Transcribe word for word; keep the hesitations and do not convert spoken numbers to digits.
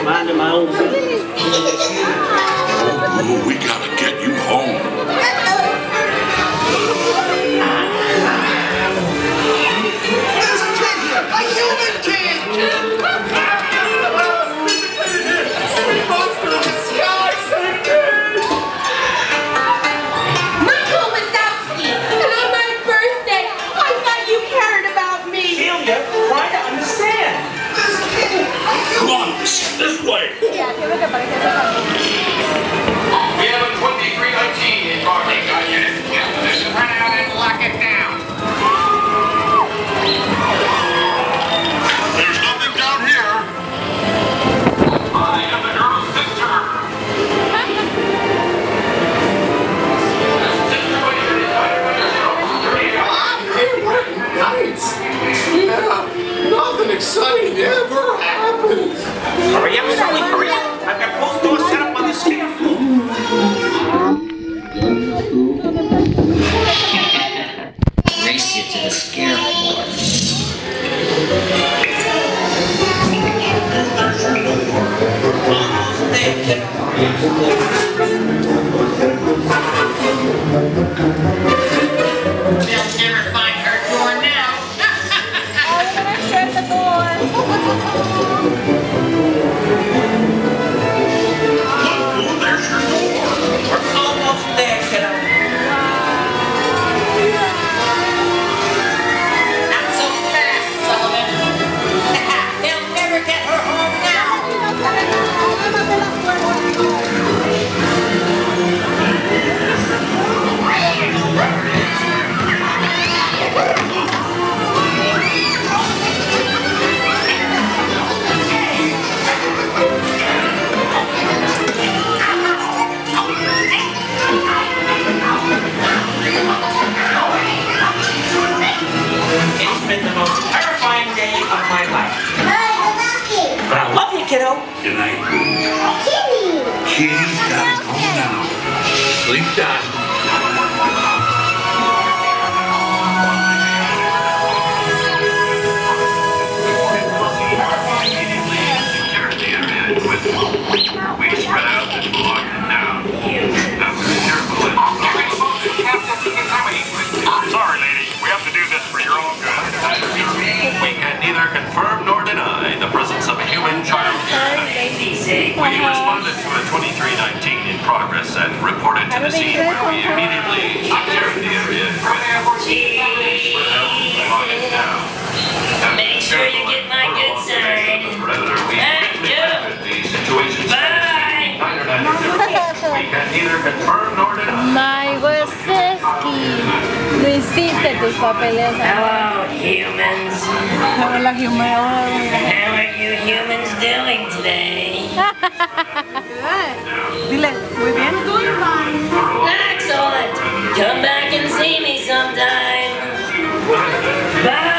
minding my own business. Oh, we gotta get you home. There's a kid here! A human kid! Monster in the sky, save me! Michael Wazowski! And on my birthday, I thought you cared about me! Celia, try to understand. Come on, this way. Ya, siempre que parece que We have a twenty-three nineteen in progress. Just run out and lock it down. There's nothing down here. I am the girl's sister. Nights! Yeah, nothing exciting ever happens! Hurry up, Sally, hurry up. I've got both doors set up on the scale. Race you to the scare floor. They'll never find her door now! Oh, we're gonna share the door. Oh, there's your door. We're almost there, kiddo. Not so fast, Sullivan! They'll never get her home now! It's been the most terrifying day of my life. But I love you, kiddo. Good night. Kitty's gotta go now. Sleep tight. We spread out and log it down. Now be careful and... Sorry, lady. We have to do this for your own good. We can neither confirm nor deny the presence of a human child here. We responded to a twenty-three nineteen in progress and reported to the scene where we immediately secured the area. Spread out and log it down. Make sure you get my good side. Thank you. Bye. We can neither confirm nor deny. My Wazowski. Lo hiciste tus papeles. Hello, humans. Hola, human. How are you humans doing today? Dile, muy bien. Excellent. Come back and see me sometime. Bye.